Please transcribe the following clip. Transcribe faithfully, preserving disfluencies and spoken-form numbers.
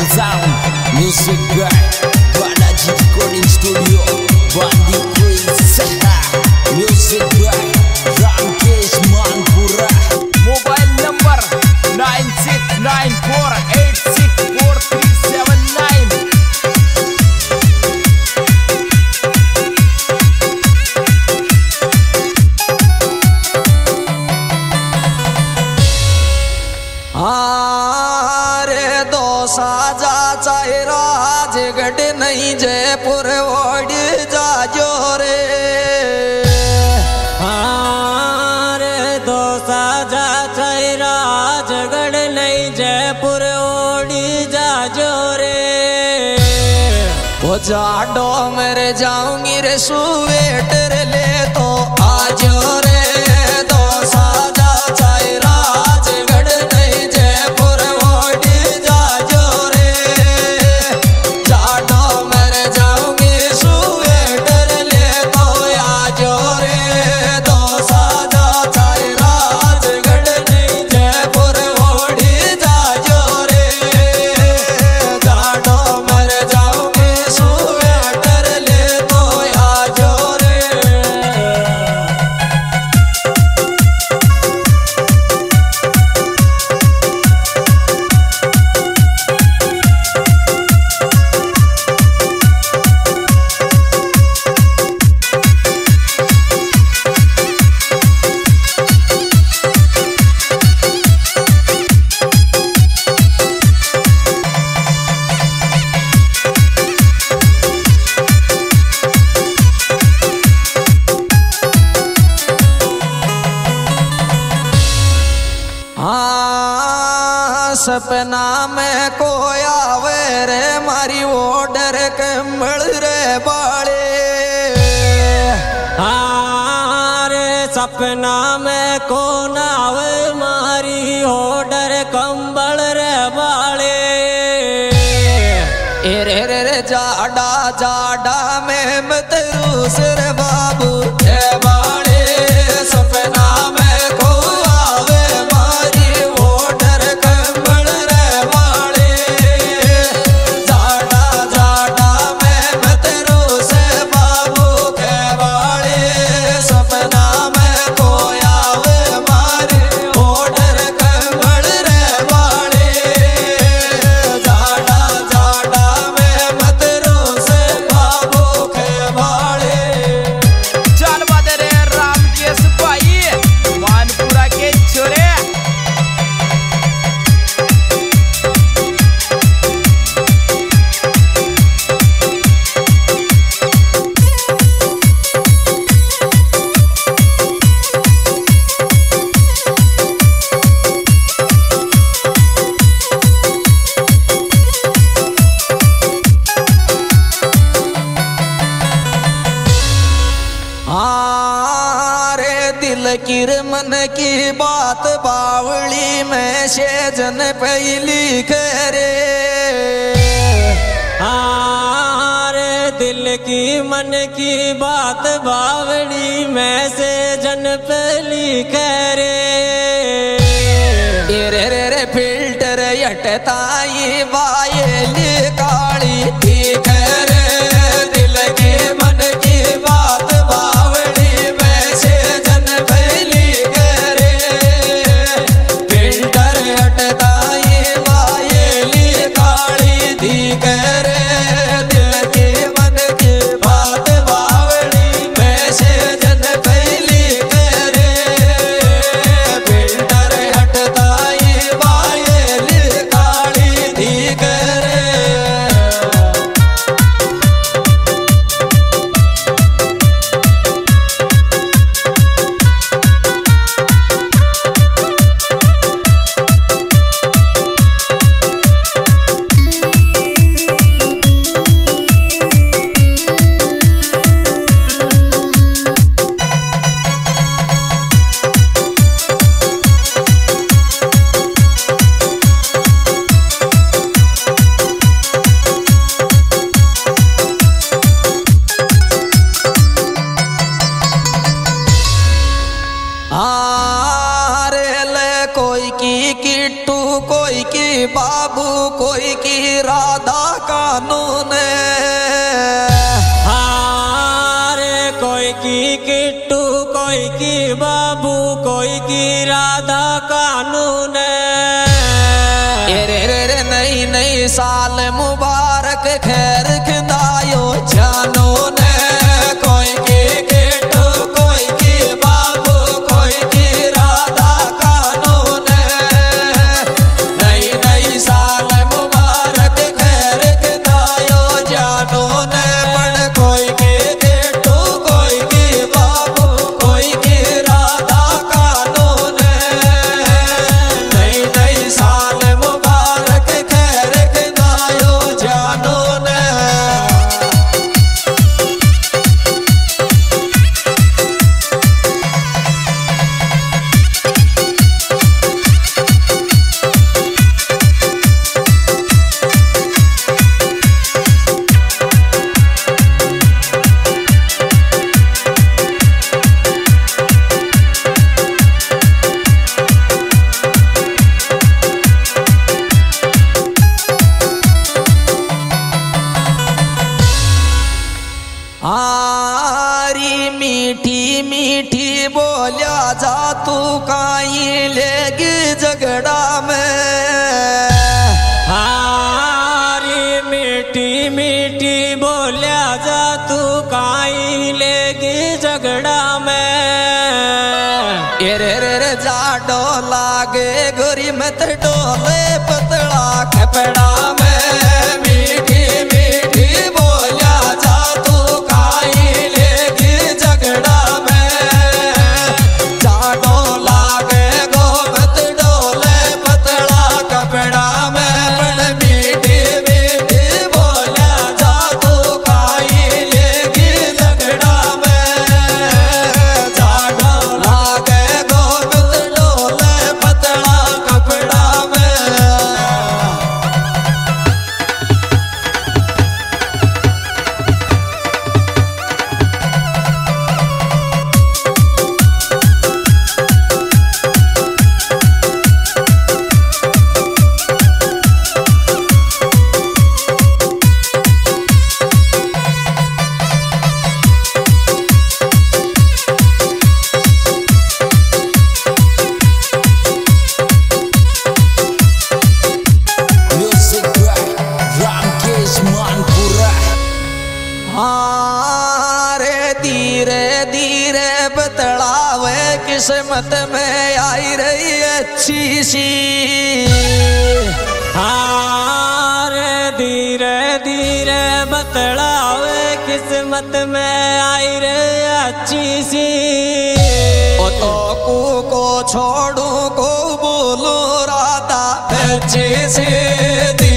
Sound, music guy, Balaji Recording Studio, Bandi Quiz, music guy, Ramkesh Manpura. Mobile number nine six nine four eight six four three seven nine. आरे दो साजा चाहे राजगढ़ नहीं जयपुर ओढ़ जाजो रे। आरे दो साजा चाहे राजगढ़ नहीं जयपुर ओढ़ जाजो रे। वो जाडो मेरे जाऊंगी रे सुवेटर ले तो आजो रे। दो साजा चाहे राजगढ़ नहीं जयपुर ओढ़ जाजो रे। जाडो मेरे जाऊंगी सुवेटर ले तो आजो रे। दो साजा चाहे राजगढ़ नहीं जयपुर ओढ़ जाजो रे। जाडो मेरे जाऊंगी सुवेटर ले तो आजो रे। हाँ सपना में कोई आवे रे मारी ओडर कमल रे बाले। आरे सपना में कौन आवे मारी ओडर कंबल रे बाले। ए रे रे रे जाडा जाडा में मत रूस रे बाबू ए बाले। सपना में को आवे मारी ओडर कमल रे बाले। जाडा जाडा में मत रूस बाबू के बाले। सपना में को आवे मारी ओडर कमल रे बाले। जाडा जाडा में मत रूस बाबू के बाले। चल बदरे रामकेश भाई, मानपुरा के छोरे। आरे दिल की मन की बात बावली में शेजन पहली करे। आरे दिल की मन की बात बावड़ी में से जन पहली करे। ए रे रे रे फिल्टर यटताई वायली काली ठीक रे। दिल की मन की बात बावड़ी में से जन पहली करे। फिल्टर यटताई वायली काली ठीक रे। दिल की मन की बात बावड़ी में से जन पहली करे। फिल्टर हटताई वायली काली ठीक रे। की किट्टू, कोई की बाबू, कोई की राधा कानून। हारे कोई की किट्टू, कोई की बाबू, कोई की राधा कानून। रे रे रे नई नई साल मुबारक खैर खिंदायो जानो ने। कोई की किट्टू, कोई की बाबू, कोई की राधा कानून। नई नई साल मुबारक खैर खिंदायो जानो ने। पण कोई की किट्टू, कोई की बाबू, कोई की राधा कानून। नई नई साल मुबारक खैर खिंदायो जानो ने। आरी मीठी मीठी बोलिया जा तू काई लेगी झगड़ा में। हारी मीठी मीठी बोलिया जा तू काई लेगी झगड़ा में। ए रे रे रे जाडो लागे गोरी मत डोले पतला कपड़ा में। मीठी मीठी बोलिया जा तू काई लेगी झगड़ा में। जाडो लागे गो मत डोले पतला कपड़ा में। पण मीठी मीठी बोलिया जा तू काई लेगी झगड़ा में। जाडो लागे गो मत डोले पतला कपड़ा में। Music by Ramkesh Manpura. हारे धीरे धीरे बतलावे किस्मत में आई रही अच्छी सी। हारे धीरे धीरे बतलावे किस्मत में आई रे अच्छी सी। ओ तो कू को छोड़ू को बोलू राधा अच्छी सी।